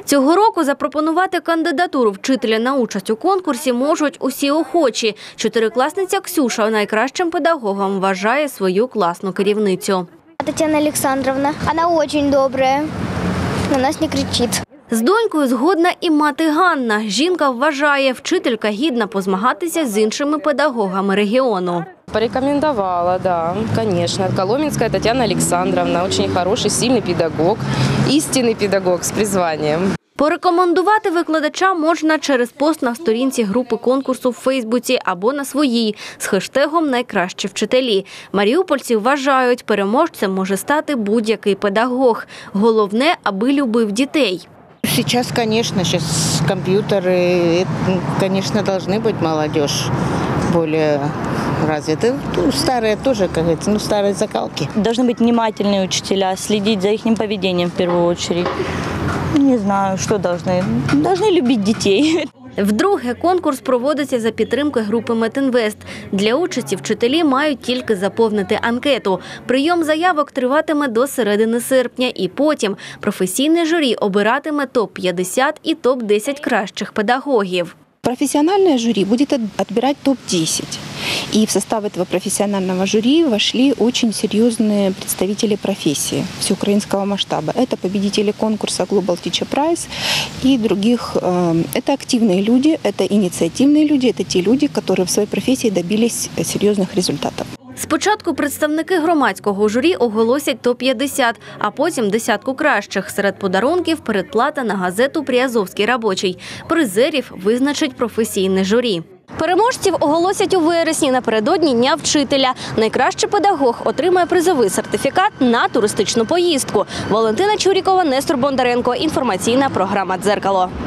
Цього року запропонувати кандидатуру вчителя на участь у конкурсі можуть усі охочі. Чотирикласниця Ксюша найкращим педагогом вважає свою класну керівницю. Татьяна Александровна, она очень добрая, на нас не кричит. З донькою згодна і мати Ганна. Жінка вважає, вчителька гідна позмагатися з іншими педагогами регіону. Порекомендовала, да, конечно. Коломенская Татьяна Александровна, очень хороший, сильный педагог, истинный педагог с призванием. Порекомендувати викладача можна через пост на сторінці групи конкурсу в Фейсбуці або на своїй з хештегом «Найкращі вчителі». Маріупольці вважають, переможцем може стати будь-який педагог. Головне, аби любив дітей. Сейчас, конечно, компьютеры, конечно, должны быть молодежь более развиты. Старые тоже, как говорится, старые закалки. Должны быть внимательные учителя, следить за их поведением в первую очередь. Не знаю, что должны. Должны любить детей. Вдруге, конкурс проводиться за підтримки групи «Метінвест». Для участі вчителі мають тільки заповнити анкету. Прийом заявок триватиме до середини серпня, і потім професійне журі обиратиме топ-50 і топ-10 кращих педагогів. Профессиональное жюри будет отбирать топ-10. И в состав этого профессионального жюри вошли очень серьезные представители профессии всеукраинского масштаба. Это победители конкурса Global Teacher Prize и других. Это активные люди, это инициативные люди, это те люди, которые в своей профессии добились серьезных результатов. Спочатку представники громадського журі оголосять топ-50, а потім десятку кращих. Серед подарунків – передплата на газету «Приазовський робочий». Призерів визначить професійне журі. Переможців оголосять у вересні напередодні Дня вчителя. Найкращий педагог отримає призовий сертифікат на туристичну поїздку. Валентина Чурікова, Нестор Бондаренко. Інформаційна програма «Дзеркало».